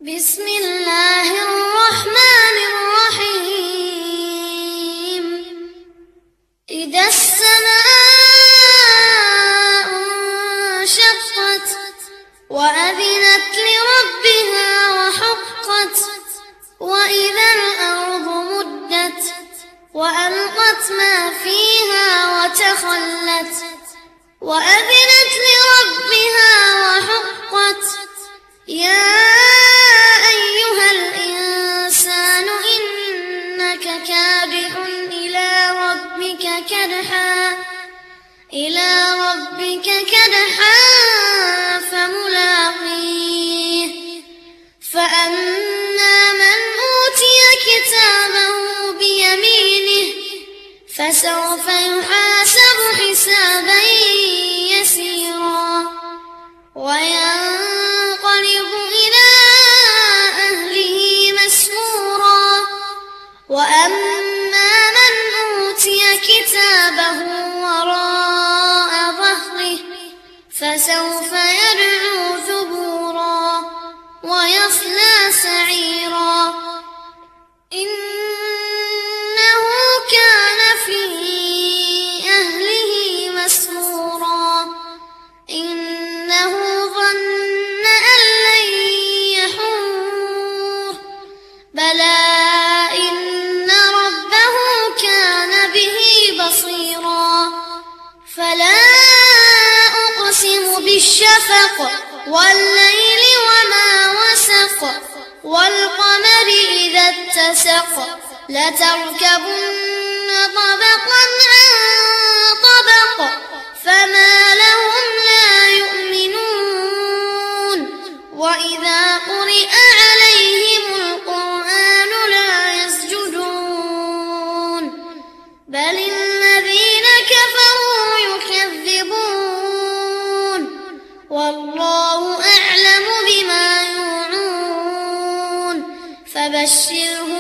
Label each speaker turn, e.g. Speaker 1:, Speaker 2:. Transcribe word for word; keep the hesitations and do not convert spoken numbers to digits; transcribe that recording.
Speaker 1: بسم الله الرحمن الرحيم. إذا السماء انشقت وأذنت لربها وحقت وإذا الأرض مدت وألقت ما فيها وتخلت وأذنت لربها وحقت. يا أيها الإنسان إنك كادح إلى ربك كدحا إلى ربك كدحا فملاقيه. فأما من أوتي كتابه بيمينه فسوف يحاسب حسابا يسيرا وينقلب إلى أهله مسرورا. وأما من أوتي كتابه وراء ظهره فسوف يدعو ثبورا ويصلى سعيرا. إنه كان في أهله مسرورا. إنه ظن أن لن يحور. بلى إن ربه كان به بصيرا. فلا أقسم بالشفق والليل وما وسق والقمر إذا اتسق لتركبن طبقا عن طبق فما لهم لا يؤمنون. وإذا قرئ عليهم القرآن لا يسجدون بل الذين كفروا يكذبون. والله أعلم بما يوعون فبشرهم